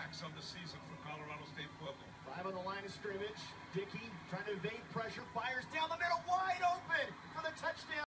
climax of the season for Colorado State football. 5 on the line of scrimmage. Dickey trying to evade pressure, fires down the middle, wide open for the touchdown.